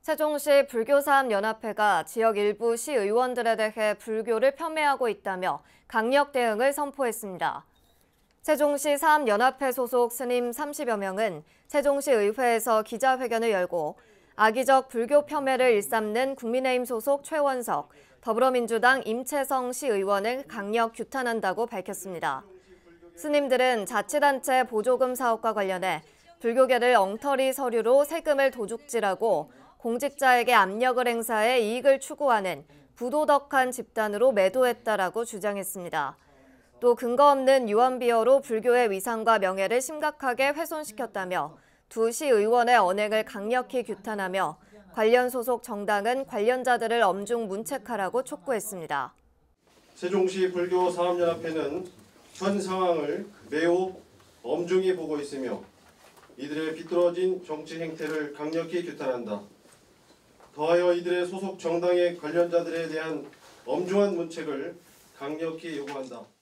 세종시 불교사업연합회가 지역 일부 시의원들에 대해 불교를 폄훼하고 있다며 강력 대응을 선포했습니다. 세종시 사업연합회 소속 스님 30여 명은 세종시 의회에서 기자회견을 열고 악의적 불교 폄훼를 일삼는 국민의힘 소속 최원석, 더불어민주당 임채성 시의원을 강력 규탄한다고 밝혔습니다. 스님들은 자치단체 보조금 사업과 관련해 불교계를 엉터리 서류로 세금을 도둑질하고 공직자에게 압력을 행사해 이익을 추구하는 부도덕한 집단으로 매도했다라고 주장했습니다. 또 근거 없는 유언비어로 불교의 위상과 명예를 심각하게 훼손시켰다며 두 시의원의 언행을 강력히 규탄하며 관련 소속 정당은 관련자들을 엄중 문책하라고 촉구했습니다. 세종시 불교사업연합회는 현 상황을 매우 엄중히 보고 있으며 이들의 비뚤어진 정치 행태를 강력히 규탄한다. 더하여 이들의 소속 정당의 관련자들에 대한 엄중한 문책을 강력히 요구한다.